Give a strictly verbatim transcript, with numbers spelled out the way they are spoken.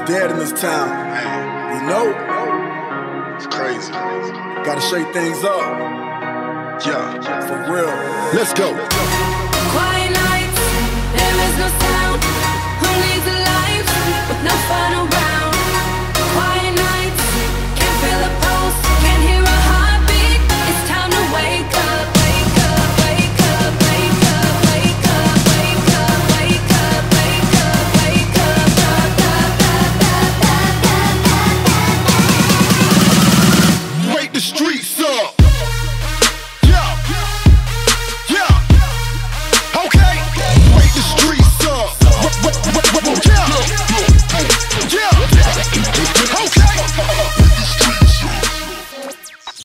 dead in this town. Man, You know? it's crazy. Gotta shake things up. Yeah. For real. Let's go. Quiet nights, there is no sound. Who needs a life with no final round?